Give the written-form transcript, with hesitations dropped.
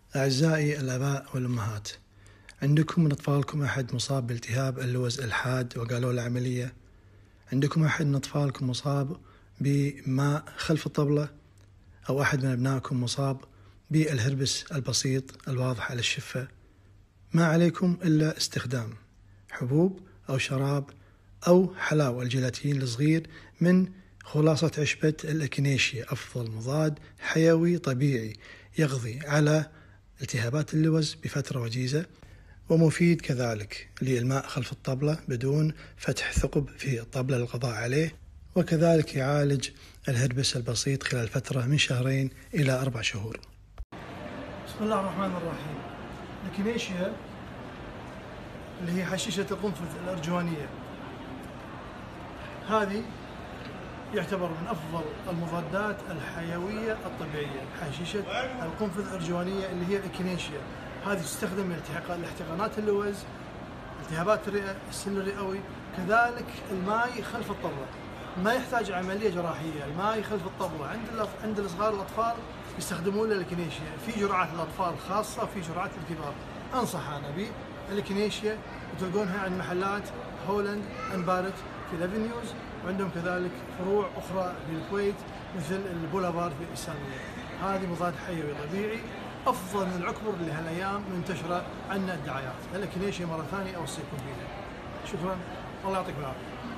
أعزائي الآباء والأمهات، عندكم من أطفالكم أحد مصاب بالتهاب اللوز الحاد وقالوا له عملية؟ عندكم أحد من أطفالكم مصاب بماء خلف الطبلة؟ أو أحد من أبنائكم مصاب بالهربس البسيط الواضح على الشفة؟ ما عليكم إلا استخدام حبوب أو شراب أو حلاوة الجيلاتين الصغير من خلاصة عشبة الإكينيشيا، أفضل مضاد حيوي طبيعي يقضي على التهابات اللوز بفترة وجيزة، ومفيد كذلك للماء خلف الطبلة بدون فتح ثقب في الطبلة للقضاء عليه، وكذلك يعالج الهربس البسيط خلال فترة من 2 إلى 4 شهور. بسم الله الرحمن الرحيم. الإكينيشيا اللي هي حشيشة القنفذ الأرجوانية، هذه يعتبر من أفضل المضادات الحيوية الطبيعية. حشيشة القنفذ الأرجوانية اللي هي الإكينيشيا، هذه تستخدم لاحتقانات اللوز، التهابات الرئة، السل الرئوي، كذلك الماي خلف الطبلة. ما يحتاج عملية جراحية، الماي خلف الطبلة عند الصغار الأطفال يستخدمون الإكينيشيا. في جرعات للأطفال خاصة وفي جرعات للكبار. أنصح أنا بالإكينيشيا، وتلقونها عند محلات هولاند أند بارت في الأفنيوز، وعندهم كذلك فروع أخرى في الكويت مثل البولافارد في الإسلامية. هذه مضاد حيوي طبيعي أفضل من العكبر اللي هالأيام منتشرة عنا الدعايات. الإكينيشيا مرة ثانية أوصيكم فيها. شكرا، الله يعطيكم العافية.